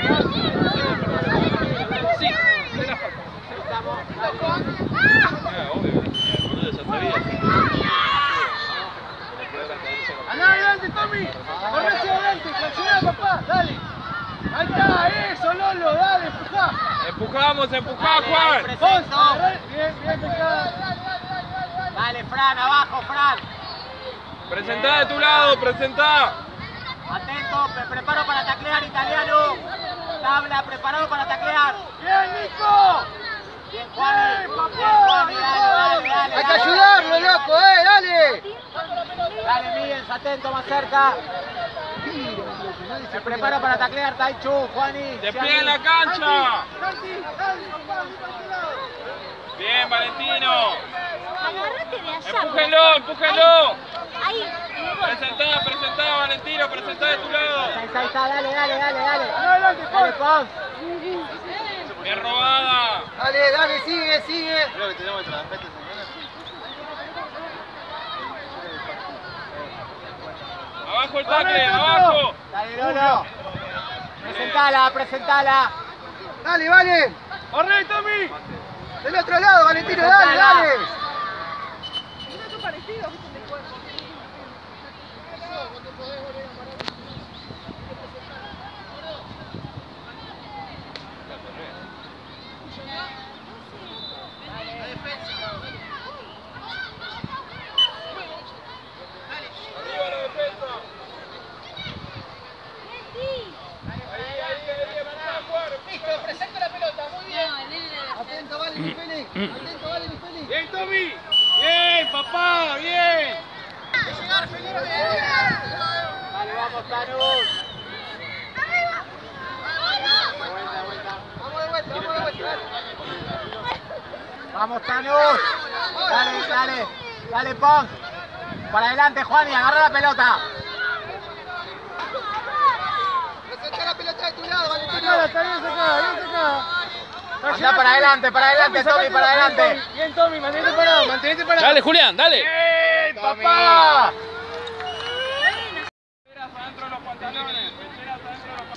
Sí, de la falta. Obvio, boludo, ya sabía. ¡Andá adelante, Tommy! ¡Corre hacia adelante! ¡Traccioná, papá! ¡Dale! ¡Ahí está! ¡Eso, Lolo! ¡Dale, empujá! ¡Empujamos, empujá, Juan! Bien, bien, pescada. Dale, Fran, abajo, Fran. Presentá de tu lado, presentá. Atento, me preparo para taclear, italiano. Tabla, preparado para taclear. ¡Bien, Nico! Bien, Juani. Bien, Juani, dale. ¡Hay que ayudarlo, loco! ¡Dale! Dale, Miguel, atento, más cerca. Me preparo para taclear, Taichu, Juani. ¡De pie en la cancha! Bien, Valentino. Agárrate de allá. Empújenlo, empújenlo. Ahí. Presentá, Valentino, presentá de tu lado. Ahí está, dale. ¡Adelante, Dale, Pons. Bien robada. Dale, sigue. Creo que tenemos que trabajar esta semana. Abajo el tacle, abajo. Dale, Lolo. Presentala. ¡Dale, Vale! ¡Corre, Tommy! ¡Del otro lado, Valentino! ¡Dale! Arriba la defensa. ¡Listo! ¡Presento la pelota! ¡Muy bien! ¡Atento, Vale, mi Feli! ¡Atento, Vale, mi Feli! ¡Bien, Tommy! ¡Bien, papá! ¡Bien! ¡De llegar, Felipe! Dale, vamos, Tanus. ¡Vamos de vuelta! Vamos, Tanus. Dale, Pons. Para adelante, Juani, agarra la pelota. ¡Presenta la pelota de tu lado, Valentino! ¡Está bien sacada! Anda para adelante, Tommy, para adelante. Bien, Tommy, mantenete parado. Dale, Julián, dale. ¡Bien, papá! Pecheras adentro de los pantalones. Pecheras adentro de los pantalones.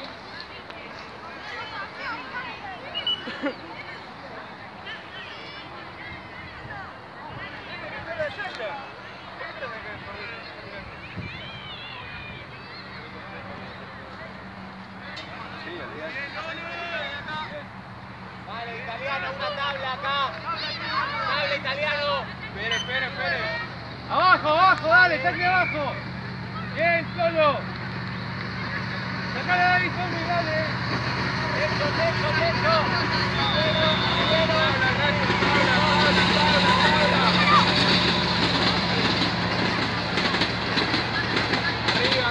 Vale, italiano, una tabla acá. Tabla, italiano. Espere. Abajo, dale, saque abajo. Bien, solo. Sacale ahí, Tommy, dale. Eso. Arriba.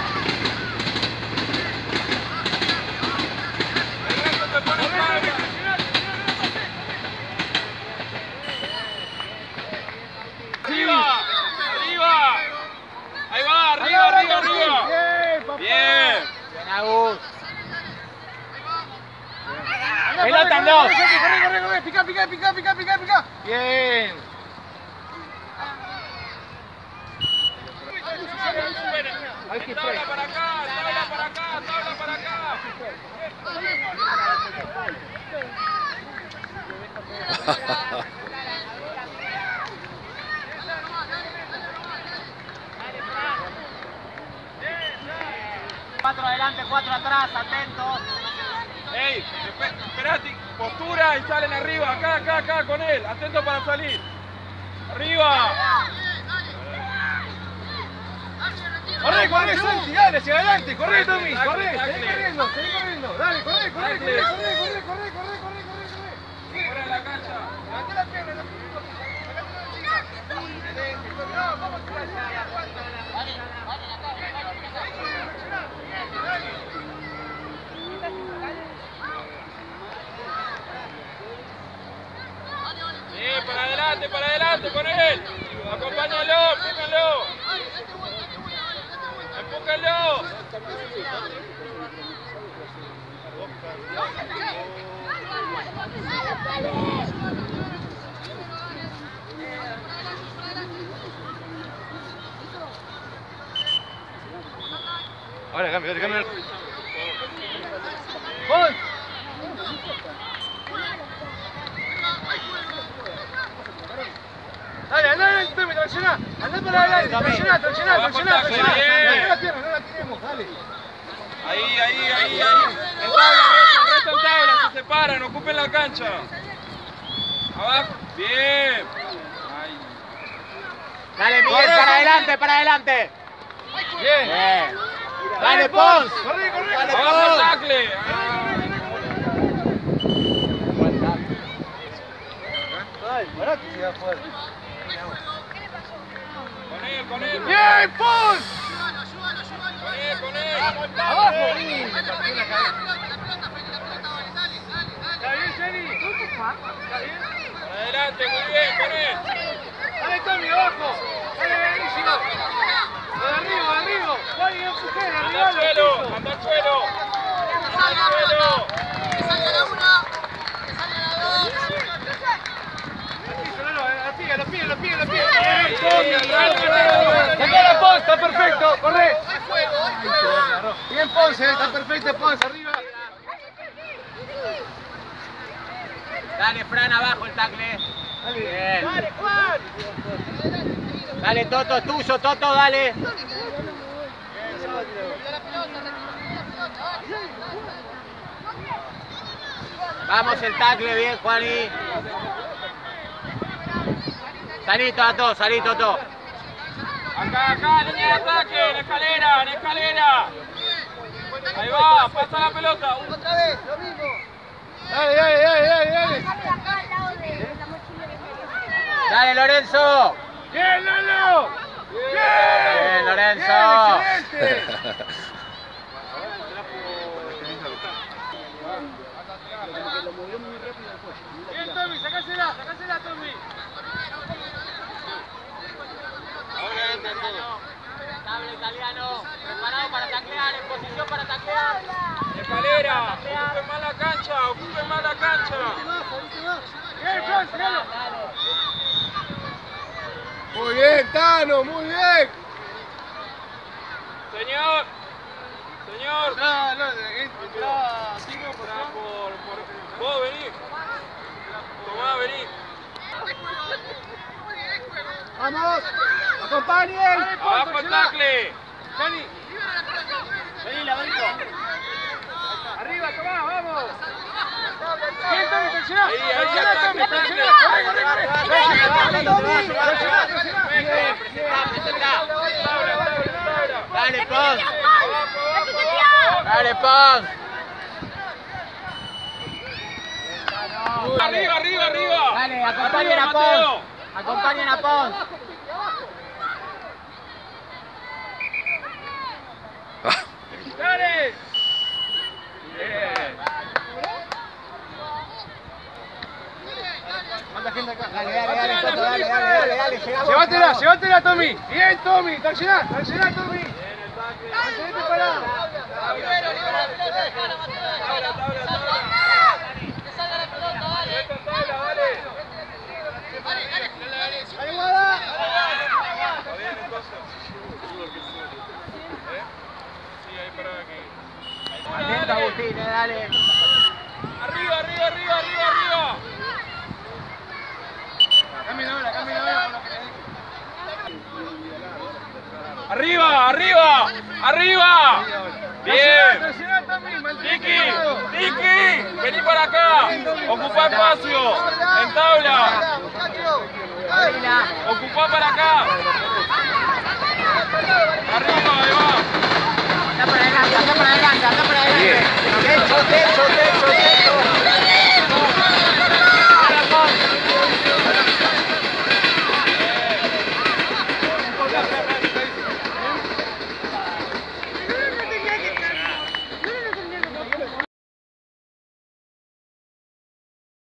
El resto te pone tabla. Arriba. Ahí va, arriba. Bien, papá. Bien. Bien, Agus. Pelota en dos. Corre. Pica. Bien. Tabla para acá. Cuatro adelante, 4 atrás, atentos. Ey, esperate, postura y salen arriba, acá con él, atento para salir. Arriba. Corre, Santi, dale, hacia adelante, corre, Tommy, Tacle, corre, tacle. seguí corriendo, dale, corre. Fuera de la cancha. Levanta la pierna, para adelante con él. Acompáñalo, empújenlo. Ahora cambia. Pons. Dale, andá, Tommy, traccioná. Andá para adelante, traccioná. No la pierna, no la tiremos, dale. Ahí. En tabla, resto en tabla, se separan, ocupen la cancha. Abajo, bien. Ahí. Dale, Miguel, para adelante. Bien. Dale, Pons. Corre. Dale, Abajo el Pons. tackle. Ay, pará que se va fuerte. Con él. Bien, Pons. Con él. Abajo. Está bien, Jenny. Adelante, muy bien, con él. Dale, Tommy, abajo. Dale, buenísimo. De arriba. Dale, empujé, Anda al suelo. Los pies. La Pons, está perfecto, corre. Bien, Ponce, está perfecto, Ponce, arriba. Dale, Fran, abajo el tackle. Bien. Dale, Juan. Dale, Toto, es tuyo, Toto, dale. Vamos el tackle, bien, Juani. Salí, Toto. Acá, línea de ataque, en escalera. Ahí va, pasa la pelota. Otra vez, lo mismo. Dale. Dale, Lorenzo. Bien, Lolo. Bien, Lorenzo. Excelente. Bien, Tommy, sacásela, Tommy. Tabla italiano, preparado para taclear, en posición para taclear. Escalera, ocupen más la cancha. Bien, Franz, dale. Muy bien, Tano, muy bien. Señor. Vos vení. Tomá, vení. Vamos, acompañen. Abajo el tackle. Vení, ladrito. Arriba, tomá, vamos. Bien, Tommy, tensioná. Ahí, Tommy, Dale, Pons. Dale, Pons. Arriba. Dale, acompañen a Mateo. Pons. Acompañen a Pons. Dale. Manda gente acá. Dale, Toto, dale. Llévatela, Tommy. Bien, Tommy. Traccioná, Tommy. Mantenete parado. Dale, Guada. Atento, Agustín, dale. Arriba. Cambien ahora por lo que le dije. Arriba. Bien. Traccioná, Tommy. Mantenete parado. Tiki, vení para acá. Ocupa espacio. En tabla. Ocupa para acá. Arriba, ahí va. Anda para adelante. Techo.